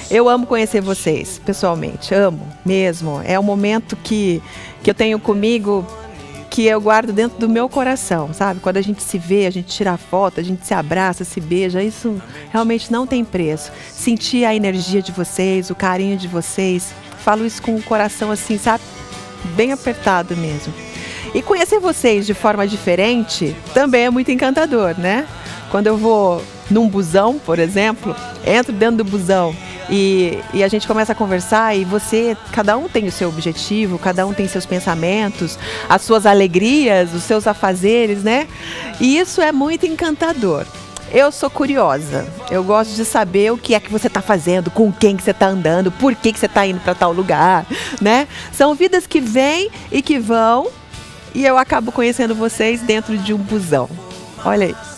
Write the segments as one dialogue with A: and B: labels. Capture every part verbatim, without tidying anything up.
A: Eu amo conhecer vocês, pessoalmente, amo mesmo. É um momento que, que eu tenho comigo, que eu guardo dentro do meu coração, sabe? Quando a gente se vê, a gente tira foto, a gente se abraça, se beija, isso realmente não tem preço. Sentir a energia de vocês, o carinho de vocês, falo isso com o coração assim, sabe? Bem apertado mesmo. E conhecer vocês de forma diferente também é muito encantador, né? Quando eu vou num busão, por exemplo, entro dentro do busão e, e a gente começa a conversar e você, cada um tem o seu objetivo, cada um tem seus pensamentos, as suas alegrias, os seus afazeres, né? E isso é muito encantador. Eu sou curiosa, eu gosto de saber o que é que você está fazendo, com quem que você está andando, por que que você está indo para tal lugar, né? São vidas que vêm e que vão e eu acabo conhecendo vocês dentro de um busão. Olha isso.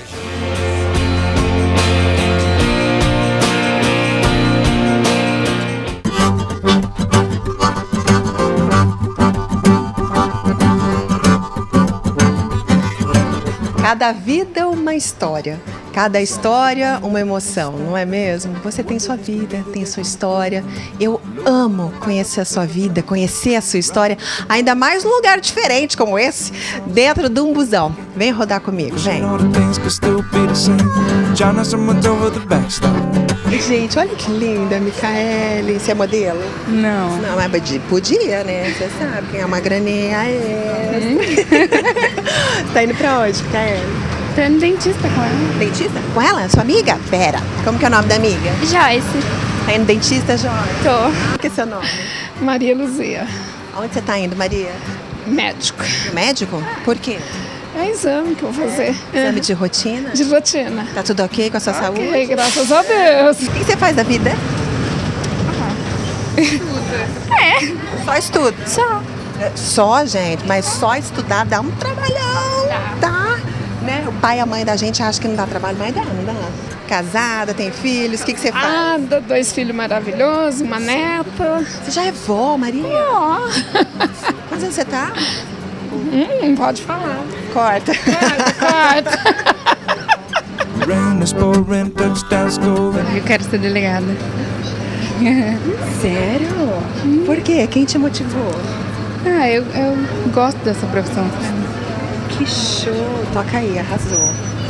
A: Cada vida uma história, cada história uma emoção, não é mesmo? Você tem sua vida, tem sua história. Eu amo conhecer a sua vida, conhecer a sua história, ainda mais num lugar diferente como esse, dentro de um busão. Vem rodar comigo, vem. Gente, olha que linda, Micaele. Você é modelo?
B: Não.
A: Não, mas podia, né? Você sabe quem é uma graninha é. Tá indo pra onde, Micaele?
B: Tô indo dentista com ela.
A: Dentista? Com ela? Sua amiga? Pera, como que é o nome da amiga?
B: Joyce.
A: Tá indo dentista, Joyce?
B: Tô.
A: Qual que é seu nome?
B: Maria Luzia.
A: Aonde você tá indo, Maria?
B: Médico.
A: Médico? Por quê?
B: É exame que eu vou fazer.
A: Exame de rotina?
B: De rotina.
A: Tá tudo ok com a sua saúde?
B: Ok, graças a Deus.
A: O que você faz da vida?
B: Estuda. É.
A: Só estudo?
B: Só.
A: Só, gente, mas só estudar dá um trabalhão, tá? Né? O pai e a mãe da gente acham que não dá trabalho, mas dá, não dá. Casada, tem filhos, o que, que você faz?
B: Ah, dois filhos maravilhosos, uma neta.
A: Você já é vó, Maria?
B: Ó.
A: Quantos anos você tá?
B: Hum, não pode falar.
A: Corta.
B: Corta, corta. Eu quero ser delegada.
A: Sério? Por quê? Quem te motivou?
B: Ah, eu, eu gosto dessa profissão.
A: Que show! Toca aí, arrasou.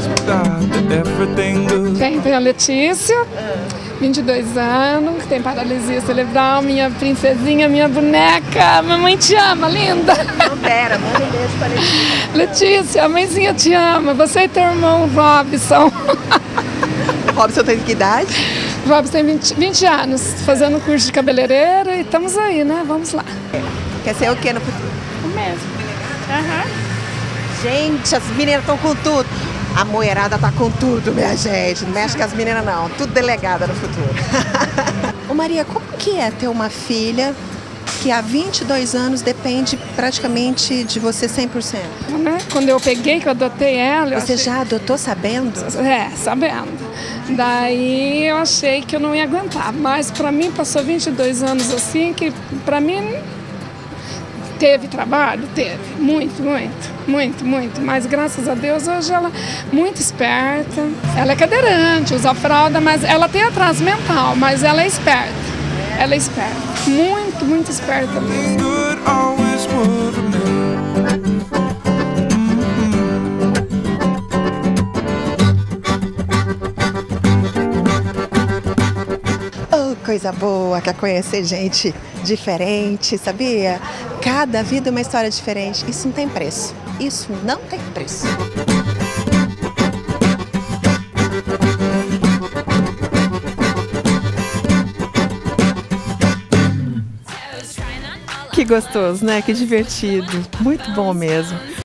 B: Tem, tem a Letícia, vinte e dois anos, que tem paralisia cerebral, minha princesinha, minha boneca. Mamãe te ama, linda!
A: Não, pera, manda um beijo pra Letícia.
B: Letícia, a mãezinha te ama. Você e teu irmão Robson.
A: Robson tem que idade?
B: Robson tem vinte, vinte anos, fazendo curso de cabeleireiro e estamos aí, né? Vamos lá.
A: Quer ser o quê no futuro?
B: O mesmo. Aham.
A: Gente, as meninas estão com tudo. A moerada tá com tudo, minha gente. Não mexe com as meninas, não. Tudo delegada no futuro. Ô Maria, como que é ter uma filha que há vinte e dois anos depende praticamente de você cem por cento?
B: Né? Quando eu peguei, que eu adotei ela...
A: Você
B: achei...
A: já adotou sabendo?
B: É, sabendo. Daí eu achei que eu não ia aguentar. Mas pra mim passou vinte e dois anos assim, que pra mim... Teve trabalho? Teve. Muito, muito, muito, muito. Mas graças a Deus hoje ela é muito esperta. Ela é cadeirante, usa fralda, mas ela tem atraso mental, mas ela é esperta. Ela é esperta. Muito, muito esperta mesmo. Coisa boa, quer conhecer gente diferente, sabia? Cada vida é uma história diferente. Isso não tem preço. Isso não tem preço. Que gostoso, né? Que divertido. Muito bom mesmo.